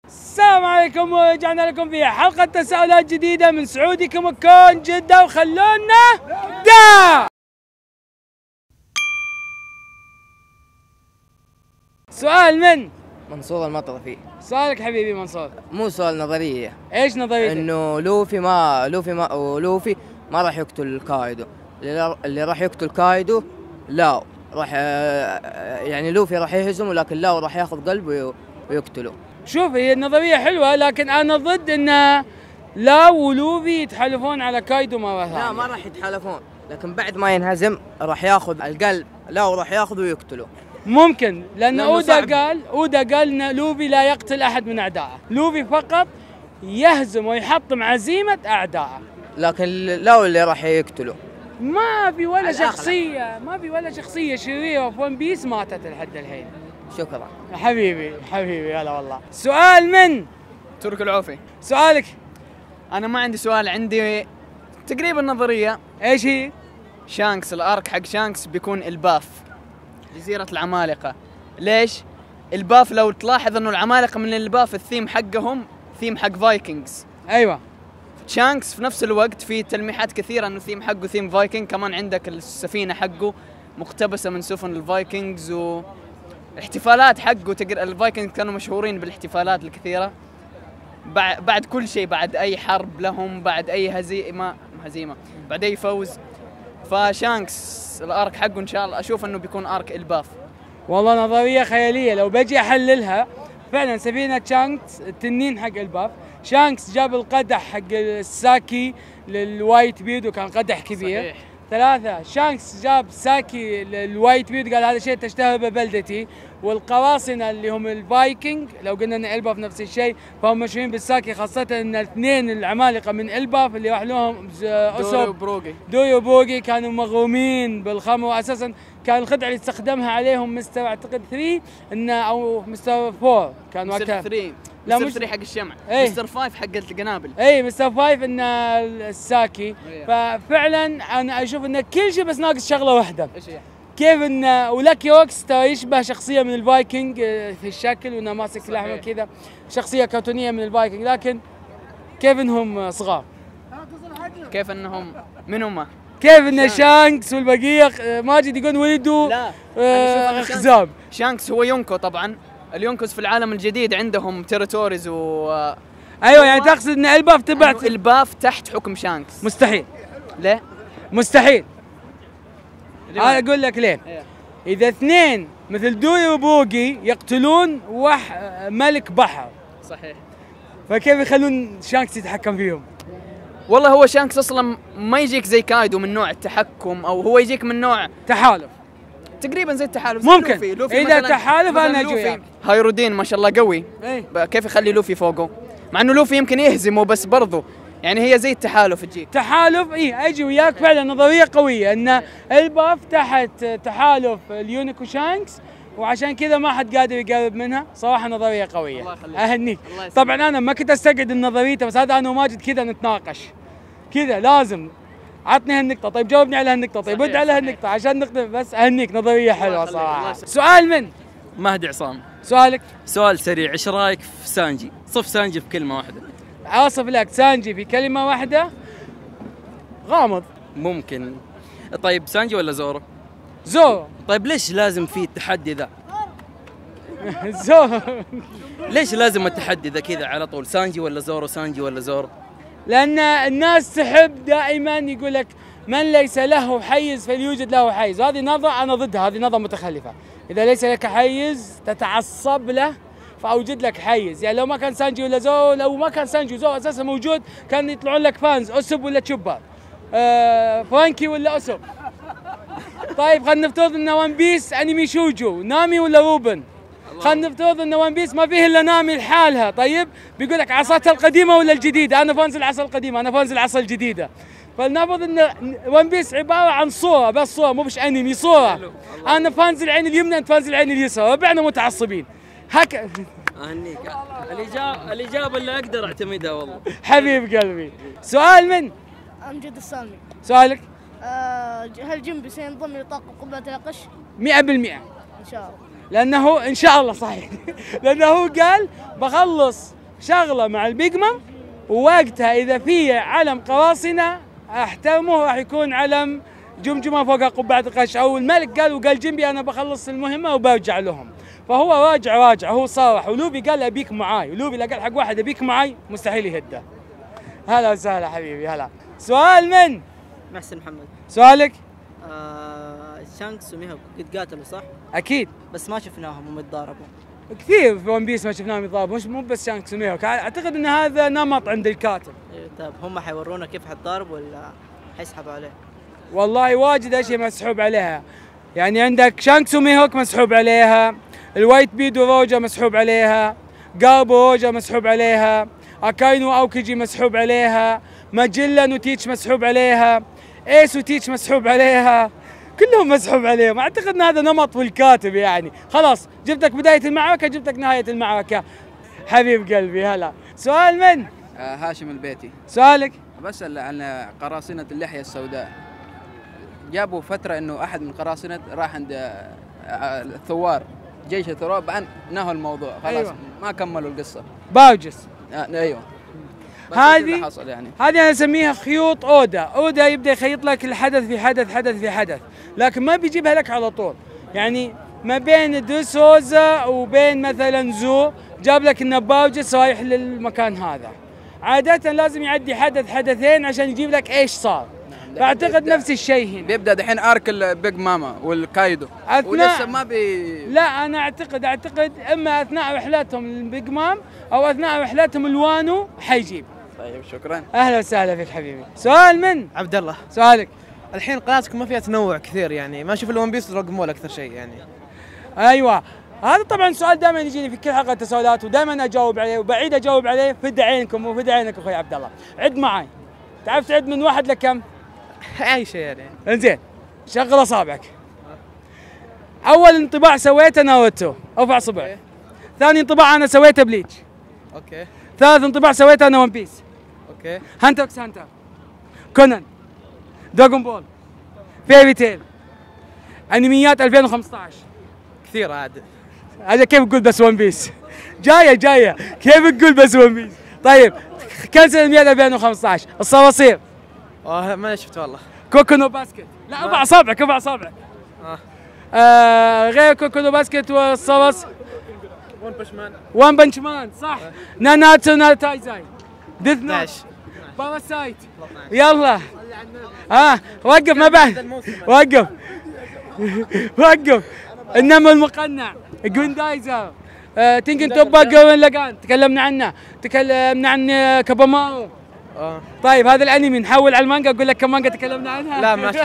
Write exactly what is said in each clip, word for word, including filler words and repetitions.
السلام عليكم، ورجعنا لكم في حلقة تساؤلات جديدة من سعودي كوميكون جدة، وخلونا نبدأ. سؤال من منصور المطرفي. سؤالك حبيبي منصور. مو سؤال نظرية. ايش نظريتك؟ انه لوفي ما لوفي ما ولوفي ما راح يقتل كايدو، اللي, اللي راح يقتل كايدو لاو، راح يعني لوفي راح يهزمه، لكن لاو راح ياخذ قلبه ويقتله. شوف، هي النظرية حلوة، لكن انا ضد ان لاو ولوفي يتحالفون على كايدو مرة ثانية. لا، ما راح يتحالفون، لكن بعد ما ينهزم راح ياخذ القلب، لاو راح ياخذه ويقتله. ممكن، لأن أودا صعب. قال أودا قال إن لوفي لا يقتل أحد من أعدائه، لوفي فقط يهزم ويحطم عزيمة أعدائه، لكن لاو اللي راح يقتله. ما في ولا الأخلع. شخصية ما في ولا شخصية شريرة في ون بيس ماتت لحد الحين. شكرا حبيبي حبيبي هلا والله. سؤال من ترك العوفي. سؤالك. انا ما عندي سؤال، عندي تقريبا نظريه. ايش هي؟ شانكس، الارك حق شانكس بيكون الباف، جزيره العمالقه. ليش الباف؟ لو تلاحظ انه العمالقه من الباف الثيم حقهم ثيم حق فايكنجز. ايوه. شانكس في نفس الوقت في تلميحات كثيره انه ثيم حقه ثيم فايكنج، كمان عندك السفينه حقه مقتبسه من سفن الفايكنجز، واحتفالات حقه تقر... الفايكنج كانوا مشهورين بالاحتفالات الكثيره بعد بعد كل شيء، بعد اي حرب لهم، بعد اي هزيمه هزيمه بعد اي فوز. فشانكس الارك حقه ان شاء الله اشوف انه بيكون ارك الباف. والله نظرية خيالية، لو بجي احللها فعلا سفينة شانكس التنين حق الباف، شانكس جاب القدح حق الساكي للوايت بيرد وكان قدح كبير. صحيح. ثلاثة، شانكس جاب ساكي للوايت بيرد قال هذا شيء تشتهر ببلدتي، والقراصنة اللي هم الفايكنج لو قلنا ان الباف نفس الشيء فهم مشهورين بالساكي، خاصة ان الاثنين العمالقة من الباف اللي راح لهم دوري وبروغي دوي وبوغي كانوا مغرومين بالخمر، واساسا كان الخدعة اللي استخدمها عليهم مستر اعتقد ثلاثة انه او مستر أربعة كان مستر وقتها. ثلاثة لا مستر مش ثلاثة حق الشمع. ايه؟ مستر خمسة حق القنابل. اي مستر فايف انه الساكي. ايه. ففعلا انا اشوف انه كل شيء بس ناقص شغله واحده، ايش هي؟ كيف انه ولاكي روكس ترى يشبه شخصيه من الفايكنج آه، في الشكل، وانه ماسك صحيح. لحمه كذا، شخصيه كرتونيه من الفايكنج، لكن كيف انهم صغار، كيف انهم من هم؟ كيف ان شانكس والبقيه آه، ماجد يقول ولدوا لا آه، أنا أشوف أنا خزاب. شانكس هو يونكو طبعا. اليونكوس في العالم الجديد عندهم تيريتوريز و ايوه، يعني تقصد ان الباف تبع إنه الباف تحت حكم شانكس. مستحيل ليه؟ مستحيل. ليه؟ انا اقول لك ليه. إيه. اذا اثنين مثل دوي وبوغي يقتلون وح ملك بحر، صحيح. فكيف يخلون شانكس يتحكم فيهم؟ والله هو شانكس اصلا ما يجيك زي كايدو من نوع التحكم، او هو يجيك من نوع تحالف تقريبا زي التحالف. زي ممكن. لوفي. لوفي إذا مثلاً- تحالف مثلاً أنا أجي لوفي وياك. هايرودين ما شاء الله قوي. ايه. بقى كيف يخلي لوفي فوقه؟ مع انه لوفي يمكن يهزمه، بس برضه يعني هي زي التحالف تجيك. تحالف. اي اجي وياك فعلا، نظريه قويه ان الباف تحت تحالف اليونيكو شانكس، وعشان كذا ما حد قادر يقرب منها. صراحه نظريه قويه. الله يخليك. اهنيك. الله يسلمك. طبعا انا ما كنت استقعد النظريه، بس هذا انا وماجد كذا نتناقش كذا، لازم عطني هالنقطة، طيب جاوبني على هالنقطة، طيب صحيح، رد على صحيح. هالنقطة عشان نقدر. بس اهنيك، نظرية حلوة يخليك، الله صراحة. يسلمك. سؤال من مهدي عصام. سؤالك. سؤال سريع، ايش رايك في سانجي؟ صف سانجي في كلمه واحده. اوصف لك سانجي في كلمة واحدة، غامض. ممكن. طيب سانجي ولا زورو؟ زورو. طيب ليش لازم في التحدي ذا؟ زورو. ليش لازم التحدي ذا كذا على طول؟ سانجي ولا زورو؟ سانجي ولا زورو؟ لأن الناس تحب دائما يقول لك من ليس له حيز فليوجد له حيز، وهذه نظرة أنا ضدها، هذه نظرة متخلفة. إذا ليس لك حيز تتعصب له، فأوجد لك حيز. يعني لو ما كان سانجي ولا زورو، لو ما كان سانجي وزورو أساسا موجود، كان يطلعون لك فانز أسب ولا تشوبر، آه فرانكي ولا أسب. طيب خلينا نفترض إن ون بيس أنمي شوجو، نامي ولا روبن. خلينا نفترض ان ون بيس ما فيه الا نامي لحالها، طيب بيقول لك عصاتها القديمه ولا الجديده؟ انا فانز العصا القديمه، انا فانز العصا الجديده. فلنفرض ان ون بيس عباره عن صوره، بس صوره مو بش انمي، صوره. انا فانز العين اليمنى، انت فانز العين اليسرى، ربعنا متعصبين هكا. اهنيك. الاجابه الاجابه اللي اقدر اعتمدها والله. حبيب قلبي. سؤال من أمجد السالمي. سؤالك. أه هل جنبي سينضم لطاقم قبة القش؟ مئة بالمئة. إن شاء الله. لانه ان شاء الله صحيح. لانه هو قال بخلص شغله مع البيج مام، ووقتها اذا في علم قراصنه احترمه راح يكون علم جمجمه فوق قبعه القش، او الملك قال وقال جنبي انا بخلص المهمه وبرجع لهم. فهو راجع راجع هو صارح، ولوفي قال ابيك معاي، ولوفي لا قال حق واحد ابيك معاي مستحيل يهده. هلا وسهلا حبيبي هلا. سؤال من؟ محسن محمد. سؤالك؟ آه شانكس وميهوك قد قاتلوا صح؟ اكيد بس ما شفناهم هم يتضاربوا. كثير في ون بيس ما شفناهم يتضاربوا، مش مو بس شانكس وميهوك، اعتقد ان هذا نمط عند الكاتب. إيه طيب هم حيورونا كيف حتضارب ولا حيسحبوا عليه؟ والله واجد اشياء مسحوب عليها، يعني عندك شانكس وميهوك مسحوب عليها، الوايت بيد وروجا مسحوب عليها، قاربو وروجا مسحوب عليها، اكاينو واوكيجي مسحوب عليها، ماجلان وتيتش مسحوب عليها، ايس وتيتش مسحوب عليها، كلهم مسحوب عليهم. اعتقد ان هذا نمط في الكاتب يعني. خلاص جبتك بدايه المعركه جبتك نهايه المعركه. حبيب قلبي هلا. سؤال من؟ آه هاشم البيتي. سؤالك؟ بسأل عن قراصنة اللحية السوداء. جابوا فترة انه احد من قراصنة راح عند آه الثوار جيش الثوار، بعدين نهوا الموضوع خلاص. أيوة. ما كملوا القصة. باوجس. آه ايوه. هذه حصل يعني. هذه انا اسميها خيوط اودا، اودا يبدا يخيط لك الحدث في حدث حدث في حدث، لكن ما بيجيبها لك على طول. يعني ما بين دوسوزا وبين مثلا زو جاب لك ان باوجس رايح للمكان هذا. عادة لازم يعدي حدث حدثين عشان يجيب لك ايش صار. فاعتقد نفس الشيء هنا. بيبدا دحين ارك البيج ماما والكايدو ولسه ما بي. لا انا اعتقد اعتقد اما اثناء رحلاتهم البيج مام او اثناء رحلاتهم الوانو حيجيب. طيب شكرا. اهلا وسهلا فيك حبيبي. سؤال من؟ عبد الله. سؤالك. الحين قناتكم ما فيها تنوع كثير، يعني ما اشوف الون بيس دراغون بول اكثر شيء يعني. ايوه هذا طبعا سؤال دائما يجيني في كل حلقه تساؤلات ودائما اجاوب عليه وبعيد اجاوب عليه. فد عينكم وفد عينك اخوي عبد الله. عد معي. تعرف تعد من واحد لكم؟ اي شيء يعني. انزين شغل اصابعك. اول انطباع سويته ناروتو، ارفع صبع. ثاني انطباع انا سويته بليتش. اوكي. ثالث انطباع سويته انا ون بيس. اوكي. هانتر اكس هانتر، كونان، دراغون بول، فيري تيل، انميات ألفين وخمسة عشر. كثير عاد. هذا كيف تقول بس ون بيس؟ جايه جايه كيف تقول بس ون بيس؟ طيب كنسل انميات ألفين وخمسة عشر. الصراصير. اه ما شفت والله. كوكونو باسكت. لا ارفع اصابعك ارفع اصابعك. اه. آه غير كوكونو باسكت والصرص. ون بنش مان. ون بنش مان صح. ناناتسو ناتايزاي. ديث نوت. اثناشر. باراسايت. يلا ها آه. وقف ما بعد. وقف وقف. النمر المقنع. جويندايزر. آه تنكن توبا جوين لاجان تكلمنا عنه. تكلمنا عن كابامارو. اه. طيب هذا الانمي نحول على المانجا اقول لك كم مانجا تكلمنا عنها؟ لا ما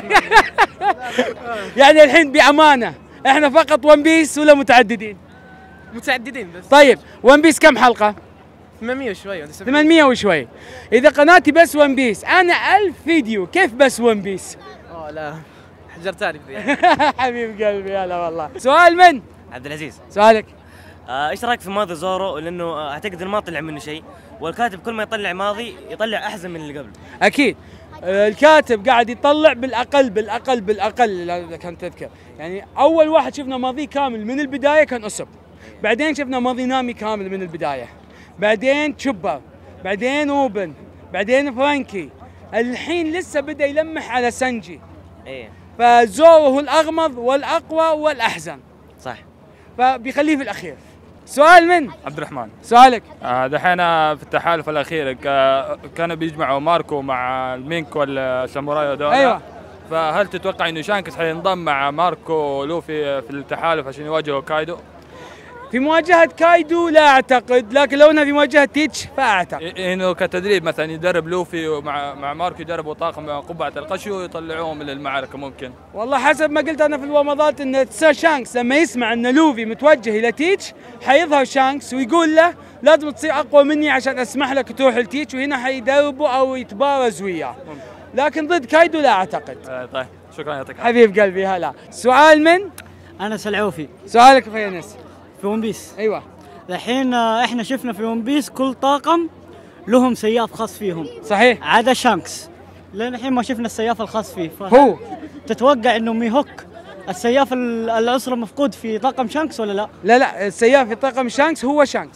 يعني الحين بامانه احنا فقط ون بيس ولا متعددين؟ متعددين بس. طيب ون بيس كم حلقه؟ ثمانمية وشوي. ثمانمية وشوي. اذا قناتي بس ون بيس انا ألف فيديو كيف بس ون بيس؟ اه لا حجرتني بذي. حبيب قلبي هلا والله. سؤال من؟ عبد العزيز. سؤالك. آه، ايش رايك في ماضي زورو؟ لانه آه، اعتقد انه ما طلع منه شيء، والكاتب كل ما يطلع ماضي يطلع احسن من اللي قبله. اكيد آه، الكاتب قاعد يطلع بالاقل بالاقل بالاقل اذا كنت تذكر. يعني اول واحد شفنا ماضي كامل من البدايه كان اسب، بعدين شفنا ماضي نامي كامل من البدايه، بعدين تشوبر، بعدين اوبن، بعدين فرانكي، الحين لسه بدا يلمح على سانجي. ايه فزورو هو الاغمض والاقوى والاحزن. صح. فبيخليه في الاخير. سؤال من؟ عبد الرحمن. سؤالك. آه دحين في التحالف الاخير كانوا بيجمعوا ماركو مع المينك والساموراي هذول. ايوه. فهل تتوقع انه شانكس حينضم مع ماركو ولوفي في التحالف عشان يواجهوا كايدو؟ في مواجهة كايدو لا اعتقد، لكن لو انها في مواجهة تيتش فاعتقد. انه كتدريب مثلا يدرب لوفي ومع مع ماركو يدربوا طاقم قبعة القشو ويطلعوهم من المعركة ممكن. والله حسب ما قلت انا في الومضات ان شانكس لما يسمع ان لوفي متوجه الى تيتش حيظهر شانكس ويقول له لازم تصير اقوى مني عشان اسمح لك تروح لتيتش، وهنا حيدربوا او يتبارز وياه. لكن ضد كايدو لا اعتقد. آه طيب شكرا يعطيك حبيب قلبي هلا. سؤال من؟ انس العوفي. سؤالك يا انس. في ون بيس. ايوه. الحين احنا شفنا في ون بيس كل طاقم لهم سياف خاص فيهم. صحيح. عدا شانكس لان الحين ما شفنا السياف الخاص فيه. هو تتوقع انه ميهوك السياف العصر مفقود في طاقم شانكس ولا لا؟ لا لا السياف في طاقم شانكس هو شانكس.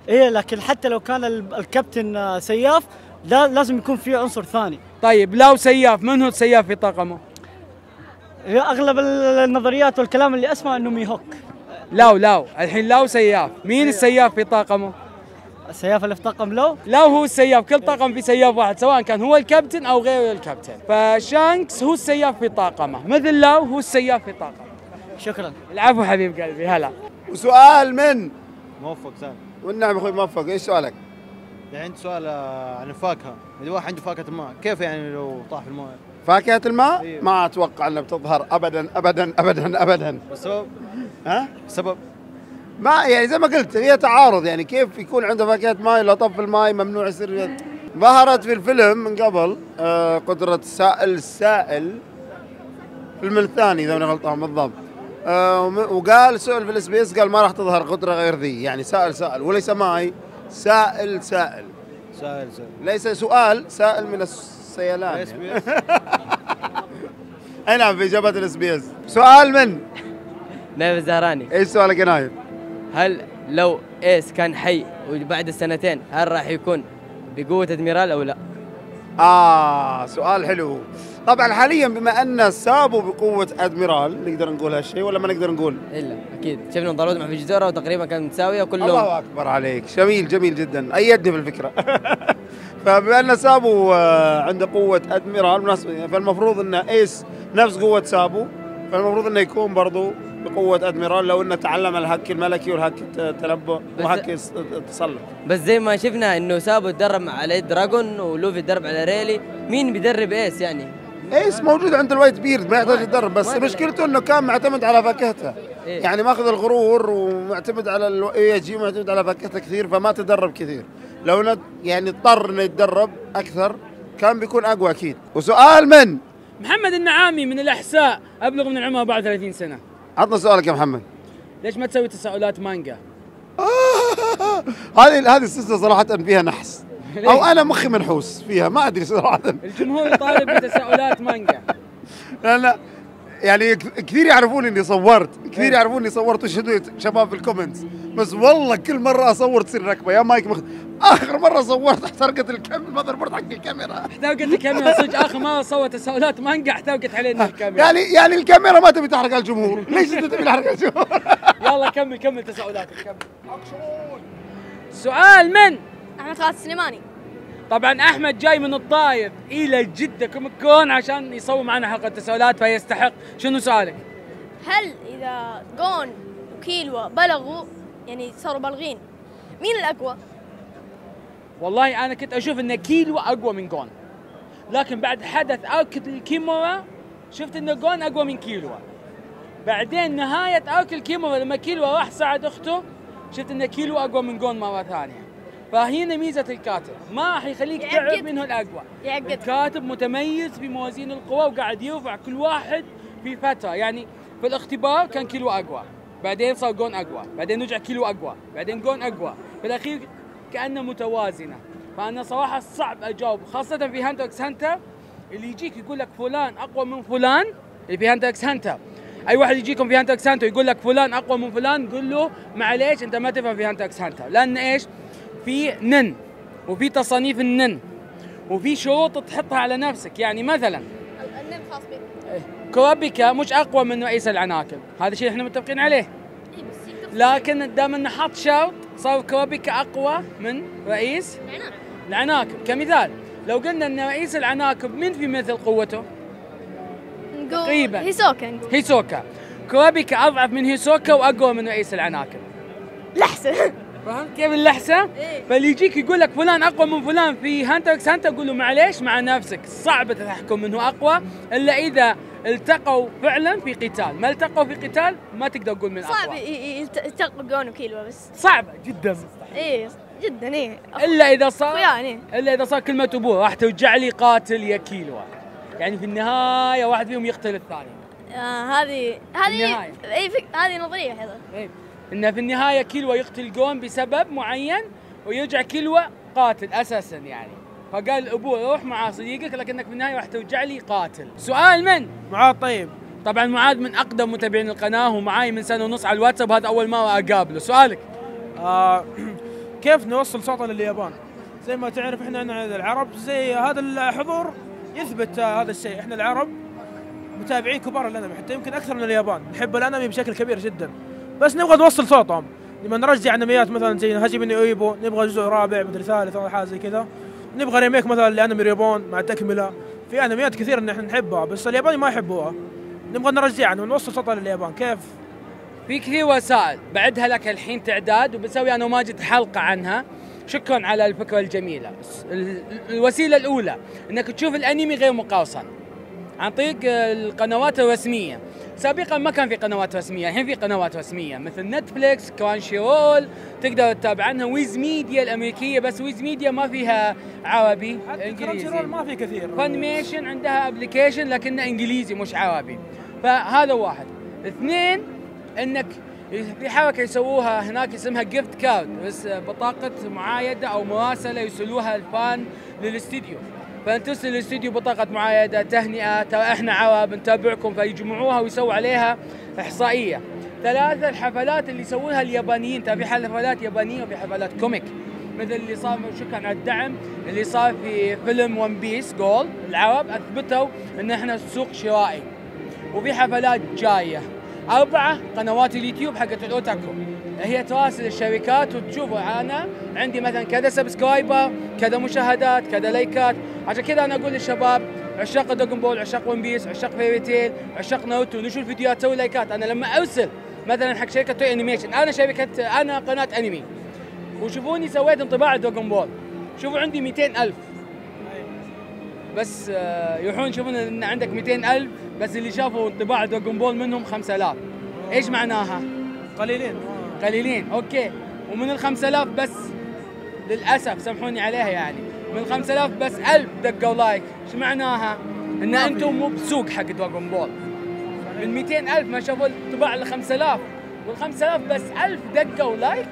ايه لكن حتى لو كان ال- الكابتن آه، سياف لا لازم يكون في عنصر ثاني. طيب لو سياف، من هو السياف في طاقمه؟ هي اغلب ال- النظريات والكلام اللي اسمع انه ميهوك. لو لو الحين لو سياف، مين السياف في طاقمه؟ السياف اللي في طاقم لو لو هو السياف، كل طاقم في سياف واحد سواء كان هو الكابتن او غير الكابتن، فشانكس هو السياف في طاقمه، مثل لو هو السياف في طاقمه. شكرا. العفو حبيب قلبي، هلا. وسؤال من موفق سالم. والنعم اخوي موفق، ايش سؤالك؟ يعني عندي سؤال آه، عن الفاكهه، اذا واحد عنده فاكهه الماء كيف يعني لو طاح في الماء؟ فاكهة الماء؟ إيه. ما اتوقع انها بتظهر ابدا ابدا ابدا ابدا. السبب؟ ها؟ السبب؟ ما يعني زي ما قلت هي تعارض، يعني كيف يكون عنده فاكهة ماء لو طف الماء ممنوع يصير. ظهرت في الفيلم من قبل آه قدرة سائل السائل، الفيلم الثاني اذا ماني غلطان بالضبط. آه وقال سئل في الاس بي اس قال ما راح تظهر قدرة غير ذي، يعني سائل سائل وليس ماي، سائل سائل. سائل سائل. ليس سؤال، سائل من السيلان. اس بي اس. اي نعم في اجابات الاس بي اس. سؤال من؟ نايف الزهراني. ايش سؤالك يا نايف؟ هل لو ايس كان حي وبعد السنتين هل راح يكون بقوة ادميرال او لا؟ اه سؤال حلو. طبعا حاليا بما ان سابوا بقوة ادميرال نقدر نقول هالشيء ولا ما نقدر نقول؟ الا اكيد شفنا ضربات مع فيجيتورا وتقريبا كانت متساوية كلهم. الله اكبر عليك، جميل جميل جدا، ايدني بالفكرة. فبما ان سابو آه، عنده قوة ادميرال فالمفروض ان ايس نفس قوة سابو، فالمفروض انه يكون برضو بقوة ادميرال لو انه تعلم الهك الملكي والهك التنبؤ وهك التسلط. بس زي ما شفنا انه سابو تدرب مع على يد دراجون ولوفي تدرب على ريلي، مين بيدرب ايس يعني؟ ايس موجود عند الوايت بيرد ما يحتاج يتدرب، بس مشكلته انه كان معتمد على فاكهته. إيه؟ يعني ماخذ الغرور ومعتمد على الاي جي ومعتمد على فاكهته كثير، فما تدرب كثير. لو ند يعني اضطر انه يتدرب اكثر كان بيكون اقوى اكيد. وسؤال من؟ محمد النعامي من الاحساء، ابلغ من العمر أربعة وثلاثين سنة. عطنا سؤالك يا محمد. ليش ما تسوي تساؤلات مانجا؟ هذه هذه السلسله صراحه فيها نحس، او انا مخي منحوس فيها ما ادري صراحه. الجمهور يطالب بتساؤلات مانجا. لا لا يعني كثير يعرفون اني صورت، كثير يعرفون اني صورت ويشهدوا شباب في الكومنتس، بس والله كل مره اصور تصير ركبه يا مايك مخ... اخر مره صورت احترقت الكاميرا، المذر بورد حق الكاميرا احترقت الكاميرا صدق. اخر مره صور تساؤلات مانجا احترقت علينا الكاميرا. يعني يعني الكاميرا ما تبي تحرق الجمهور، ليش انت تبي تحرق الجمهور؟ يلا كمل كمل تساؤلاتك كمل. سؤال من؟ احمد خالد السليماني. طبعا احمد جاي من الطايف الى جده كوميك كون عشان يسوي معنا حلقه تساؤلات فيستحق. شنو سؤالك؟ هل اذا جون وكيلوا بلغوا يعني صاروا بالغين مين الاقوى؟ والله انا كنت اشوف ان كيلو اقوى من جون، لكن بعد حدث ارك الكيمورا شفت ان جون اقوى من كيلوا. بعدين نهايه ارك الكيمورا لما كيلوا راح ساعد اخته شفت ان كيلو اقوى من جون مره ثانيه. فهنا ميزه الكاتب، ما راح يخليك تعرف منه الاقوى. يعقد. الكاتب متميز في موازين القوى وقاعد يرفع كل واحد في فتره. يعني في الاختبار كان كيلو اقوى، بعدين صار جون اقوى، بعدين رجع كيلو اقوى، بعدين جون اقوى، في الاخير كانه متوازنه. فانا صراحه صعب اجاوب، خاصه في هانتر اكس هانتر اللي يجيك يقول لك فلان اقوى من فلان. اللي في هانتر اكس هانتر اي واحد يجيكم في هانتر اكس هانتر يقول لك فلان اقوى من فلان، قول له معليش انت ما تفهم في هانتر اكس هانتر، لان ايش؟ في نن وفي تصانيف النن وفي شروط تحطها على نفسك. يعني مثلا النن خاص بي. كوابيكا مش اقوى من رئيس العناكب، هذا شيء احنا متفقين عليه. لكن دام انه حط شرط صار كوابيكا اقوى من رئيس العناكب. كمثال لو قلنا ان رئيس العناكب من في مثل قوته؟ تقريبا هيسوكا. هيسوكا. كوابيكا اضعف من هيسوكا واقوى من رئيس العناكب. لحسه. فهمت كيف اللحسه؟ إيه؟ فاللي يجيك يقول لك فلان اقوى من فلان في هانتر اكس هانتر قول له معليش مع نفسك، صعب تحكم منه اقوى الا اذا التقوا فعلا في قتال، ما التقوا في قتال ما تقدر تقول من اقوى. صعب يلتقوا جون وكيلوا بس. صعبه جدا. ايه جدا ايه. الا اذا صار يعني. الا اذا صار كلمه ابوه راح ترجع لي قاتل يا كيلوا. يعني في النهايه واحد فيهم يقتل الثاني. آه هذه هذه اي هذه نظريه حلوه. إيه؟ إن في النهاية كيلوا يقتل جون بسبب معين ويرجع كيلوا قاتل أساساً يعني. فقال أبوه روح مع صديقك لكنك في النهاية راح ترجع لي قاتل. سؤال من؟ معاذ طيب. طبعاً معاذ من أقدم متابعين القناة ومعاي من سنة ونص على الواتساب، هذا أول مرة أقابله. سؤالك؟ آه كيف نوصل صوتنا لليابان؟ زي ما تعرف احنا العرب زي هذا الحضور يثبت هذا الشيء، احنا العرب متابعين كبار الانمي حتى يمكن اكثر من اليابان، نحب الانمي بشكل كبير جدا، بس نبغى نوصل صوتهم، لما نرجع انميات مثلا زي هاجيمي نو ايبو نبغى جزء رابع مدري ثالث ولا حاجه زي كذا، نبغى ريميك مثلا لانمي ريبون مع تكمله، في انميات كثير ان احنا نحبها بس الياباني ما يحبوها، نبغى نرجعها ونوصل صوتها لليابان. كيف؟ في كثير وسائل بعدها لك الحين تعداد، وبسوي انا وماجد حلقه عنها. شكرا على الفكره الجميله. الوسيله الاولى انك تشوف الانمي غير مقاوصا عن طريق القنوات الرسميه. سابقا ما كان في قنوات رسميه، الحين في قنوات رسميه مثل نتفليكس، كرانشي رول، تقدر تتابع عنها، ويز ميديا الامريكيه، بس ويز ميديا ما فيها عربي، انجليزي. كرانشي رول ما في كثير. فانيميشن عندها ابلكيشن لكنه انجليزي مش عربي. فهذا واحد. اثنين، انك في حركه يسووها هناك اسمها جيفت كارد، بس بطاقه معايده او مراسله يرسلوها الفان للاستديو، فانت ترسل للاستديو بطاقه معايده تهنئه ترى احنا عرب نتابعكم، فيجمعوها ويسووا عليها احصائيه. ثلاثه، الحفلات اللي يسوونها اليابانيين، ترى في حفلات يابانيه وفي حفلات كوميك، مثل اللي صار، شكرا على الدعم اللي صار في فيلم ون بيس جول، العرب اثبتوا ان احنا سوق شرائي، وفي حفلات جايه. أربعة، قنوات اليوتيوب حقت الأوتاكو، هي تراسل الشركات وتشوفوا أنا عندي مثلا كذا سبسكرايبر، كذا مشاهدات، كذا لايكات. عشان كذا أنا أقول للشباب عشاق دراغون بول، عشاق ون بيس، عشاق فيري تيل، عشاق ناروتو، نشوف الفيديوهات سوي لايكات. أنا لما أرسل مثلا حق شركة توي أنيميشن، أنا شركة أنا قناة أنمي، وشوفوني سويت انطباع دراغون بول، شوفوا عندي مئتين ألف بس، يروحون يشوفون ان عندك مئتين ألف بس اللي شافوا انطباع دراغون بول منهم خمسة آلاف. ايش معناها؟ قليلين قليلين. اوكي، ومن ال خمسة آلاف بس للاسف سامحوني عليها يعني، من ال خمسة آلاف بس ألف دقوا لايك. ايش معناها؟ ان انتم مو بسوق حق دراغون بول. من مئتين ألف ما شافوا انطباع ل خمسة آلاف، وال خمسة آلاف بس ألف دقوا لايك.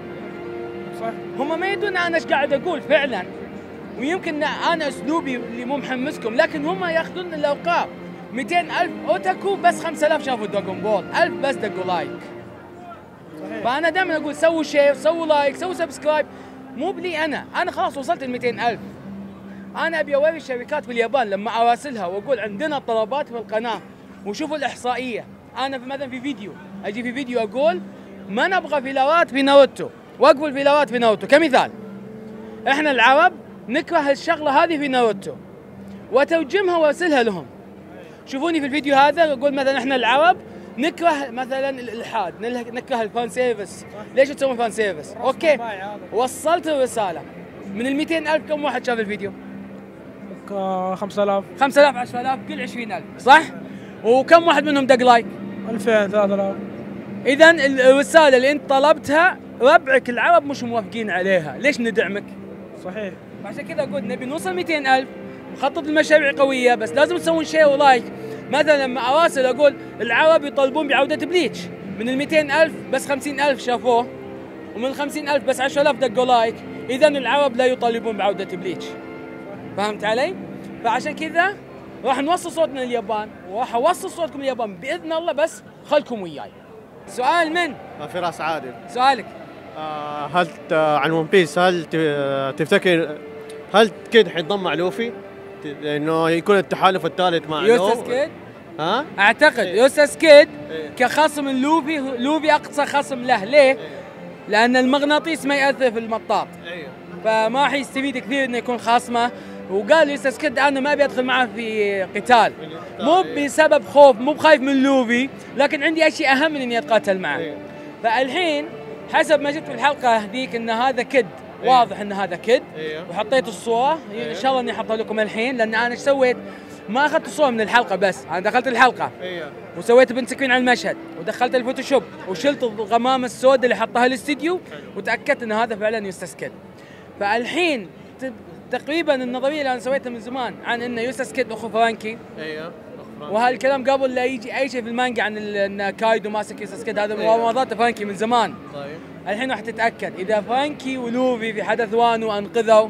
صح، هم ما يدون انا ايش قاعد اقول فعلا، ويمكن انا اسلوبي اللي مو محمسكم، لكن هم ياخذون الارقام. مئتين ألف اوتاكو بس خمسة آلاف شافوا دراغون بول، ألف بس دقوا لايك. صحيح. فانا دائما اقول سووا شير، سووا لايك، سووا سبسكرايب، مو بلي انا، انا خلاص وصلت ل مئتين ألف. انا ابي اوري الشركات في اليابان لما اراسلها واقول عندنا طلبات في القناه وشوفوا الاحصائيه. انا مثلا في فيديو اجي في فيديو اقول ما نبغى فيلاوات في ناروتو، وقفوا الفيلاوات في ناروتو كمثال. احنا العرب نكره الشغله هذه في ناروتو، وترجمها وارسلها لهم. شوفوني في الفيديو هذا اقول مثلا احنا العرب نكره مثلا الالحاد، نكره الفان سيرفيس، ليش تسوون فان سيرفيس؟ اوكي، وصلت الرساله. من ال مئتين ألف كم واحد شاف الفيديو؟ خمسة آلاف. خمسة آلاف، عشرة آلاف، كل عشرين ألف، صح؟ وكم واحد منهم دق لايك؟ ألفين، ثلاثة آلاف. اذا الرساله اللي انت طلبتها ربعك العرب مش موافقين عليها، ليش ندعمك؟ صحيح. عشان كذا اقول نبي نوصل مئتين ألف، نخطط لمشاريع قويه، بس لازم تسوون شير ولايك. مثلا لما اراسل اقول العرب يطالبون بعوده بليتش، من ال مئتين ألف بس خمسين ألف شافوه، ومن ال خمسين ألف بس عشرة آلاف دقوا لايك، اذا العرب لا يطالبون بعوده بليتش. فهمت علي؟ فعشان كذا راح نوصل صوتنا لليابان، وراح اوصل صوتكم لليابان باذن الله، بس خلكم وياي. سؤال من؟ فراس عادل. سؤالك. آه هل عن ون بيس، هل تفتكر هل كيد حينضم مع لوفي؟ لانه يكون التحالف الثالث مع يوستاس كيد؟ ها؟ اعتقد إيه؟ يوستاس كيد إيه؟ كخصم لوفي، لوفي اقصى خصم له، ليه؟ إيه؟ لان المغناطيس ما ياثر في المطاط. ايوه. فما حيستفيد كثير انه يكون خصمه، وقال يوستاس كيد انا ما ابي ادخل معه في قتال، مو بسبب خوف، مو بخايف من لوفي، لكن عندي اشياء اهم من اني اتقاتل معه. إيه؟ فالحين حسب ما جبت في الحلقه هذيك ان هذا كد، واضح ان هذا كد، وحطيت الصوره، ان شاء الله اني احطها لكم الحين، لان انا ايش سويت؟ ما اخذت الصوره من الحلقه، بس انا دخلت الحلقه وسويت بنت سكرين على المشهد، ودخلت الفوتوشوب، وشلت الغمامه السوداء اللي حطها الاستديو، وتاكدت ان هذا فعلا يوستاس كيد. فالحين تقريبا النظريه اللي انا سويتها من زمان عن ان يوستاس كيد اخو فرانكي، ايوه، وهالكلام قبل لا يجي اي شيء في المانجا عن ان كايدو ماسك يوستاس كيد، هذا مواضيع فرانكي من زمان. طيب الحين راح تتاكد اذا فرانكي ولوفي في حدث وانو انقذوا.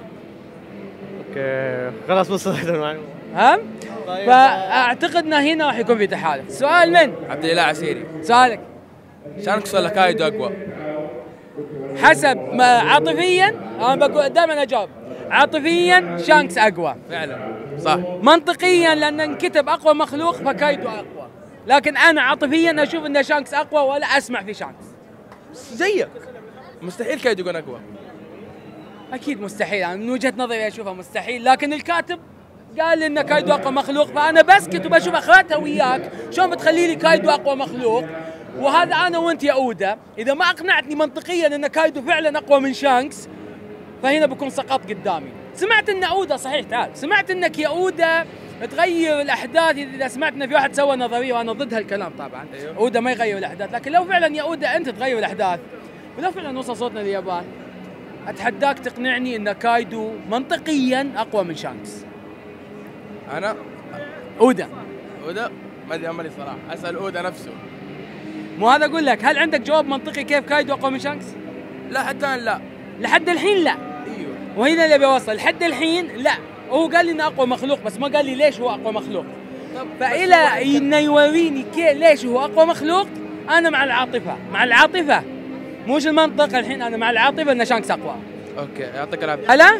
اوكي خلاص وصلت المعلومه. ها؟ طيب فاعتقدنا هنا راح يكون في تحالف. سؤال من؟ عبد الاله عسيري. سؤالك. شارك ولا كايدو اقوى؟ حسب ما عاطفيا انا بقول دائما اجاوب عاطفيا شانكس اقوى فعلا صح. منطقيا لان انكتب اقوى مخلوق فكايدو اقوى، لكن انا عاطفيا اشوف ان شانكس اقوى ولا اسمع في شانكس. زيك مستحيل كايدو يكون اقوى. اكيد مستحيل، يعني من وجهه نظري اشوفها مستحيل، لكن الكاتب قال لي ان كايدو اقوى مخلوق، فانا بسكت وبشوف اخواتها وياك شلون بتخلي لي كايدو اقوى مخلوق، وهذا انا وانت يا اودا، اذا ما اقنعتني منطقيا ان كايدو فعلا اقوى من شانكس فهنا بكون سقط قدامي. سمعت ان اودا صحيح، تعال سمعت انك يا اودا تغير الاحداث، اذا سمعت ان في واحد سوى نظريه وانا ضد هالكلام طبعا. أيوه. اودا ما يغير الاحداث، لكن لو فعلا يا اودا انت تغير الاحداث ولو فعلا وصل صوتنا لليابان اتحداك تقنعني ان كايدو منطقيا اقوى من شانكس. انا اودا اودا ما ادري املي صراحه، اسال اودا نفسه. مو هذا اقول لك، هل عندك جواب منطقي كيف كايدو اقوى من شانكس؟ لا حتى الان لا. لحد الحين لا. ايوه. وهنا اللي بيوصل، لحد الحين لا، هو قال لي انه اقوى مخلوق بس ما قال لي ليش هو اقوى مخلوق. فإلى انه يوريني كيف ليش هو اقوى مخلوق انا مع العاطفه، مع العاطفه مش المنطق. الحين انا مع العاطفه ان شانكس اقوى. اوكي يعطيك العافيه. هلا؟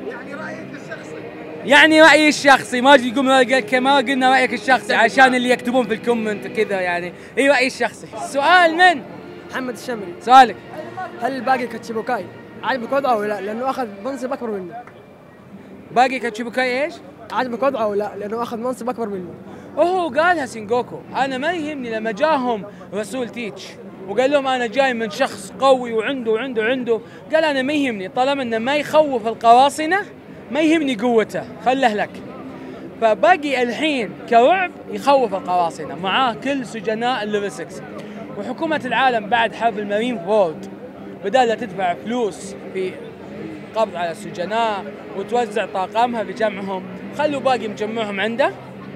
يعني رأيي الشخصي، ما يقول ما قلنا رأيك الشخصي عشان اللي يكتبون في الكومنت وكذا، يعني اي رأيي الشخصي. السؤال من؟ محمد الشمري. سؤالك. هل باقي كاتشيبوكاي عاجبك وضعه او لا؟ لانه اخذ منصب اكبر منه. باقي كاتشيبوكاي ايش؟ عاجبك وضعه او لا؟ لانه اخذ منصب اكبر منه. وهو قالها سينجوكو، انا ما يهمني لما جاهم رسول تيتش وقال لهم انا جاي من شخص قوي وعنده وعنده عنده، قال انا ما يهمني طالما انه ما يخوف القراصنه ما يهمني قوته، خله لك. فباقي الحين كرعب يخوف القراصنه، معاه كل سجناء الليفل ستة، وحكومه العالم بعد حرب المارين فورد بدأت تدفع فلوس في قبض على السجناء وتوزع طاقمها بجمعهم. خلوا باقي مجمعهم عنده،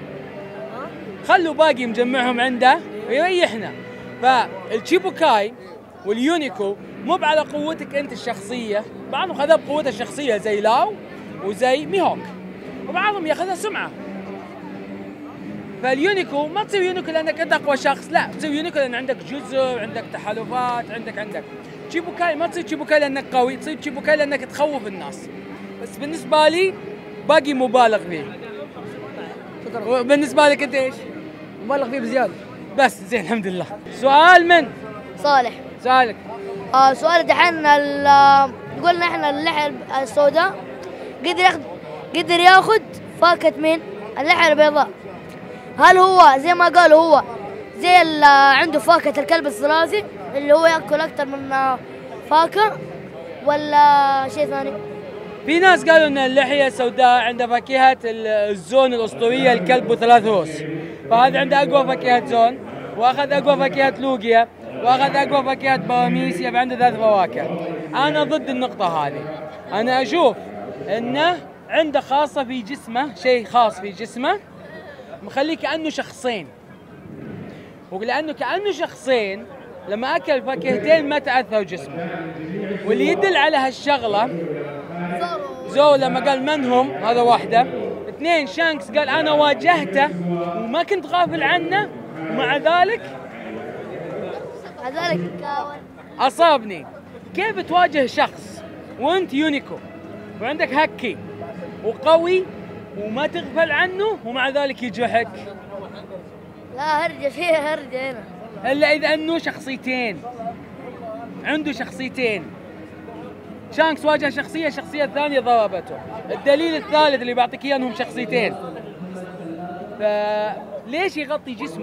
خلوا باقي مجمعهم عنده ويريحنا. فالشيبوكاي واليونيكو مو على قوتك انت الشخصيه، بعضهم خذها بقوته الشخصيه زي لاو وزي ميهوك، وبعضهم ياخذها سمعه. فاليونيكو ما تصير يونيكو لانك انت اقوى شخص، لا تصير يونيكو لان عندك جزر، عندك تحالفات، عندك عندك تشيبوكاي. ما تصير تشيبوكاي لانك قوي، تصير تشيبوكاي لانك تخوف الناس. بس بالنسبه لي باقي مبالغ فيه. شكرا. بالنسبه لك انت ايش؟ مبالغ فيه بزياده. بس زين الحمد لله. سؤال من؟ صالح. سؤالك. آه سؤال دحين قلنا احنا اللحية السوداء قدر ياخذ قدر ياخذ فاكهة مين؟ اللحية البيضاء. هل هو زي ما قالوا هو زي اللي عنده فاكهة الكلب الثلاثي اللي هو ياكل اكثر من فاكهة ولا شيء ثاني؟ في ناس قالوا ان اللحية السوداء عندها فاكهة الزون الاسطورية الكلب وثلاث روس، فهذا عنده اقوى فاكهة زون، واخذ اقوى فاكهة لوجيا، واخذ اقوى فاكهة باراميس، يبقى عنده ثلاث فواكه. انا ضد النقطة هذه، انا اشوف انه عنده خاصة في جسمه، شيء خاص في جسمه مخليه كأنه شخصين، ولأنه كأنه شخصين لما أكل فاكهتين ما تأثر جسمه. واللي يدل على هالشغلة زو لما قال من هم، هذا واحدة. اثنين شانكس قال أنا واجهته وما كنت غافل عنه ومع ذلك مع ذلك أصابني. كيف تواجه شخص وأنت يونيكو وعندك هاكي وقوي وما تغفل عنه ومع ذلك يجرحك؟ لا هرجة فيها هرجة هنا. إلا إذا أنه شخصيتين، عنده شخصيتين. شانكس واجه شخصية، الشخصية الثانية ضربته. الدليل الثالث اللي بعطيك إياه أنهم شخصيتين. فليش يغطي جسمه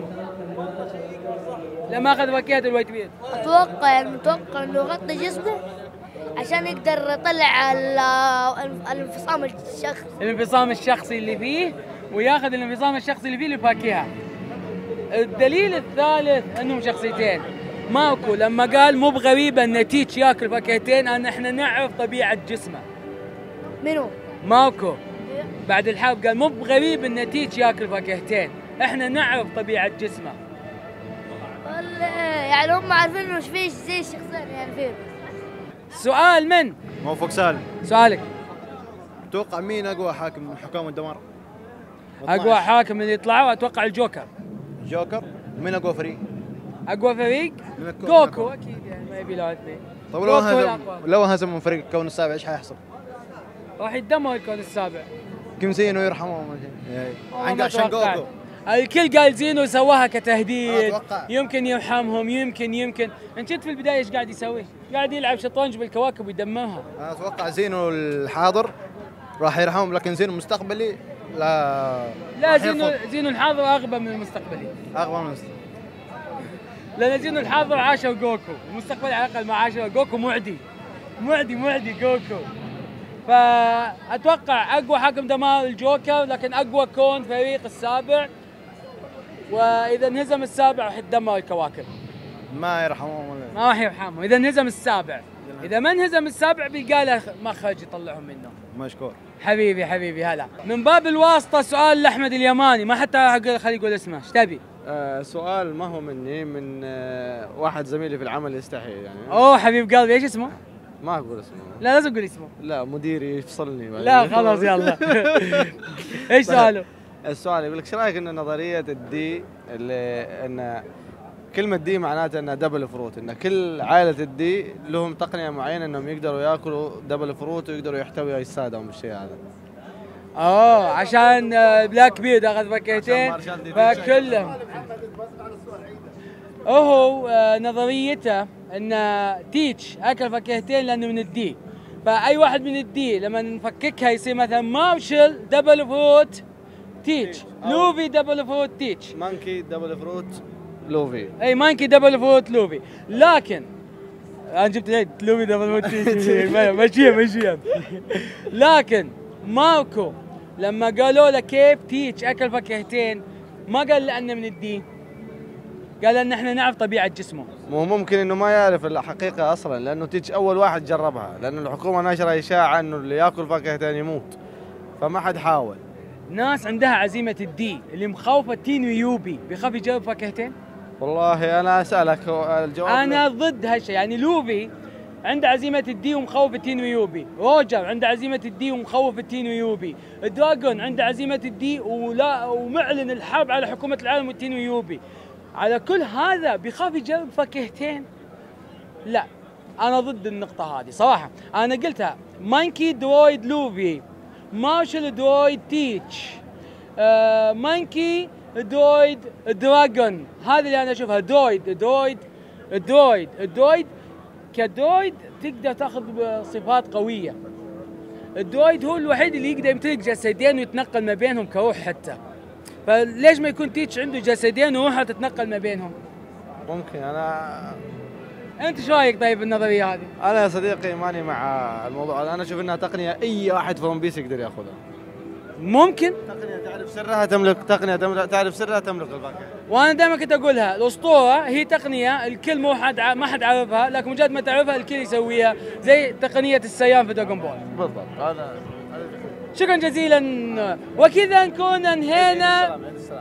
لما أخذ فاكهة الوايت بيض؟ أتوقع يعني متوقع إنه يغطي جسمه عشان يقدر يطلع الانفصام الشخصي الانفصام الشخصي اللي فيه، وياخذ الانفصام الشخصي اللي فيه للفاكهة. الدليل الثالث انهم شخصيتين. ماكو لما قال مو بغريبه ان تيتش ياكل فاكهتين، ان احنا نعرف طبيعه جسمه. منو؟ ماكو بعد الحرب قال مو بغريب ان تيتش ياكل فاكهتين، احنا نعرف طبيعه جسمه. يعني هم عارفين انه فيه زي الشخصين يعني فيه. سؤال من؟ موفق سالم. سؤالك. اتوقع مين اقوى حاكم من حكام الدمار؟ اقوى حاكم اللي يطلعوا اتوقع الجوكر. الجوكر؟ مين اقوى فريق؟ اقوى فريق؟ جوكو اكيد يعني ما يبي له اثنين. طب لو هزم لو هزم من فريق الكون السابع ايش حيحصل؟ راح يتدمر الكون السابع. كم زينو يرحمه عن عشان جوكو. الكل قال زينو سواها كتهديد، يمكن يرحمهم، يمكن يمكن انت شفت في البدايه ايش قاعد يسوي؟ قاعد يلعب شطرنج بالكواكب ويدمرها. انا اتوقع زينو الحاضر راح يرحمهم، لكن زينو المستقبلي لا لا زينو زينو الحاضر اغبى من المستقبلي. اغبى من المستقبلي. لان زينو الحاضر عاشر جوكو، المستقبلي على الاقل ما عاشر جوكو، معدي معدي معدي جوكو. فاتوقع اقوى حكم دمار الجوكر، لكن اقوى كون فريق السابع، واذا انهزم السابع راح يتدمر الكواكب. ما يرحمهم ما راح يرحمهم اذا انهزم السابع. اذا ما انهزم السابع بيلقى له مخرج يطلعهم منه. مشكور حبيبي حبيبي. هلا من باب الواسطه سؤال لاحمد اليماني، ما حتى خليه يقول اسمه. ايش تبي؟ آه سؤال ما هو مني، من آه واحد زميلي في العمل يستحي يعني. اوه حبيب قلبي، ايش اسمه؟ ما اقول اسمه. لا لازم تقول اسمه. لا مديري يفصلني. لا خلاص يلا. ايش سؤاله؟ السؤال يقول لك ايش رايك ان نظريه الدي اللي ان كلمه دي معناتها انها دبل فروت، ان كل عائله الدي لهم تقنيه معينه انهم يقدروا ياكلوا دبل فروت ويقدروا يحتوي اجسادهم بالشيء هذا. اوه عشان بلاك بيرد اخذ فكيتين فكلهم. هو نظريته ان تيتش اكل فكيهتين لانه من الدي، فاي واحد من الدي لما نفككها يصير مثلا مارشل دبل فروت تيتش، لوفي دبل فروت تيتش، مانكي دبل فروت لوفي. اي مانكي دبل فروت لوفي. لكن انا جبت ليه لوفي دبل فروت تيتش ماشيه ماشيه. لكن ماركو لما قالوا له كيف تيتش اكل فكيهتين ما قال لانه من الدي، قال ان احنا نعرف طبيعه جسمه. مو ممكن انه ما يعرف الحقيقه اصلا، لانه تيتش اول واحد جربها، لانه الحكومه ناشره اشاعه انه اللي ياكل فاكهتين يموت، فما حد حاول. ناس عندها عزيمه الدي اللي مخوفه تينو يوبي بيخاف يجرب فاكهتين. والله انا اسالك الجواب. انا ضد هالشيء، يعني لوفي عنده عزيمه الدي ومخوف التينو يوبي، روجر عنده عزيمه الدي ومخوف التينو يوبي، دراجون عنده عزيمه الدي ولا ومعلن الحرب على حكومه العالم والتينو يوبي. على كل هذا بيخاف يجرب فاكهتين؟ لا انا ضد النقطه هذه صراحه. انا قلتها مانكي درويد لوفي، مارشل درويد تيتش، آه مانكي درويد دراجون، هذه اللي انا اشوفها. درويد درويد درويد درويد كدرويد تقدر تاخذ صفات قويه. الدرويد هو الوحيد اللي يقدر يمتلك جسدين ويتنقل ما بينهم كروح حتى، فليش ما يكون تيتش عنده جسدين وروحه تتنقل ما بينهم؟ ممكن. انا انت شو رايك طيب بالنظريه هذه؟ انا يا صديقي ماني مع الموضوع، انا اشوف انها تقنيه اي واحد في ون بيس يقدر ياخذها. ممكن تقنيه تعرف سرها تملك، تقنيه تعرف سرها تملك الفاكهه. وانا دائما كنت اقولها الاسطوره هي تقنيه الكل مو حد ما حد عارفها، لكن مجرد ما تعرفها الكل يسويها، زي تقنيه السيام في دراغون بول. بالضبط. هذا شكرا جزيلا، وكذا نكون انهينا.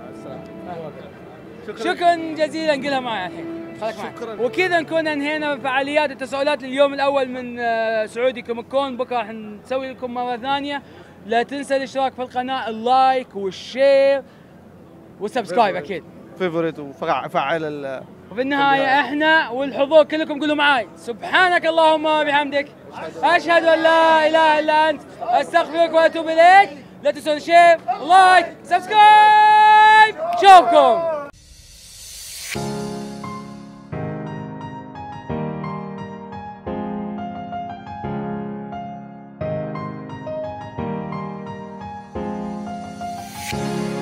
شكرا جزيلا قلها معي الحين، خليك معي. وكذا نكون انهينا فعاليات التساؤلات اليوم الاول من سعودي كوميك كون. بكره راح نسوي لكم مره ثانيه. لا تنسى الاشتراك في القناه، اللايك والشير والسبسكرايب اكيد. فيفوريت وفعل ال. وفي النهايه احنا والحضور كلكم قولوا معاي سبحانك اللهم وبحمدك اشهد ان لا اله الا انت استغفرك واتوب اليك. لا تنسون الشير، لايك، سبسكرايب. شوفكم. you